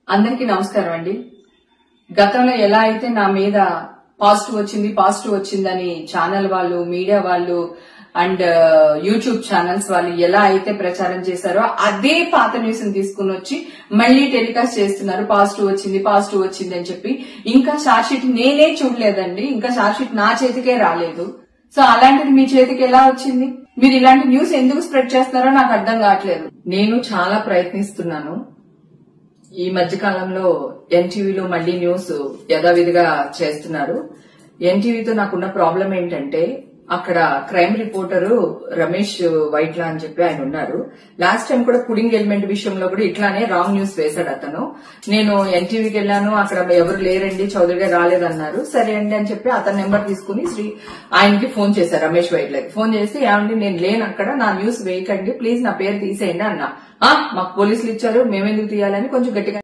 అందరికీ నమస్కారం అండి. గతంలో ఎలా అయితే నా మీద పాజిటివ్ వచ్చిందని ఛానల్ వాళ్ళు, మీడియా వాళ్ళు అండ్ యూట్యూబ్ ఛానల్స్ వాళ్ళు ఎలా అయితే ప్రచారం చేశారో అదే పాత న్యూస్ ని తీసుకుని వచ్చి మళ్లీ టెలికాస్ట్ చేస్తున్నారు. పాజిటివ్ వచ్చింది అని చెప్పి. ఇంకా చార్జ్ షీట్ నేనే చూడలేదండి. ఇంకా చార్జ్ షీట్ నా చేతికే రాలేదు. సో అలాంటిది మీ చేతికి ఎలా వచ్చింది? మీరు ఇలాంటి న్యూస్ ఎందుకు స్ప్రెడ్ చేస్తున్నారో నాకు అర్థం కావట్లేదు. నేను చాలా ప్రయత్నిస్తున్నాను. ఈ మధ్య కాలంలో ఎన్టీవీలో మళ్లీ న్యూస్ యథావిధిగా చేస్తున్నారు. ఎన్టీవీతో నాకున్న ప్రాబ్లం ఏంటంటే అక్కడ క్రైమ్ రిపోర్టరు రమేష్ వైట్లా అని చెప్పి ఆయన ఉన్నారు. లాస్ట్ టైం కూడా పుడింగ్ ఎలిమెంట్ విషయంలో కూడా ఇట్లానే రాంగ్ న్యూస్ వేశాడు అతను. నేను ఎన్టీవీకి వెళ్ళాను, అక్కడ ఎవరు లేరండి, చౌదరి గారు రాలేదన్నారు. సరే అండి అని చెప్పి అతని నెంబర్ తీసుకుని ఆయనకి ఫోన్ చేశారు, రమేష్ వైట్లకి ఫోన్ చేసి, ఏమండి నేను లేను అక్కడ, నా న్యూస్ వేయకండి ప్లీజ్, నా పేరు తీసేయండి అన్నా. మాకు పోలీసులు ఇచ్చారు, మేమెందుకు తీయాలని కొంచెం గట్టిగా